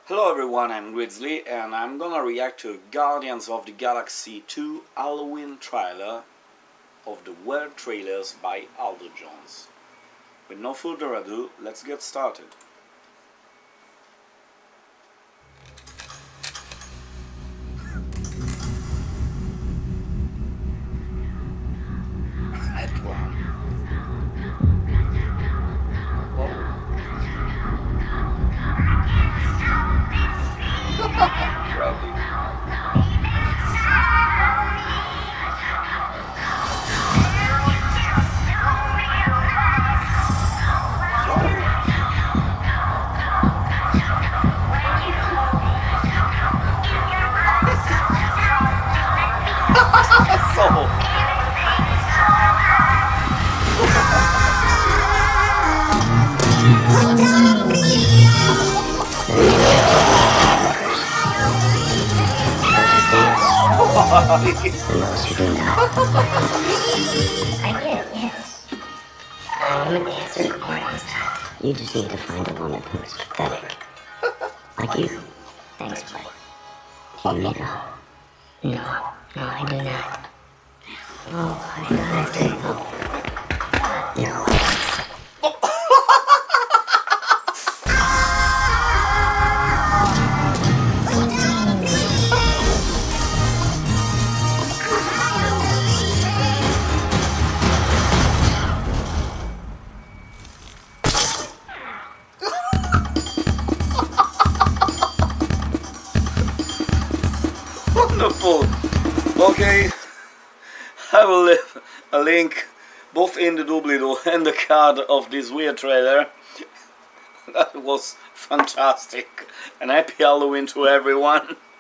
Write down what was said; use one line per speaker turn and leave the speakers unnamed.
Hello everyone, I'm Grizzly and I'm gonna react to Guardians of the Galaxy 2 Halloween trailer of the Weird Trailers by Aldo Jones. With no further ado, let's get started.
The most you do now. I get it, yes. I'm a dancer recording style. You just need to find a woman who is pathetic. Like you. Thanks, buddy. Do you need help? No, I do not. Oh, I gotta say no. No.
Wonderful! Okay, I will leave a link both in the doobly-doo and the card of this weird trailer. That was fantastic, and happy Halloween to everyone!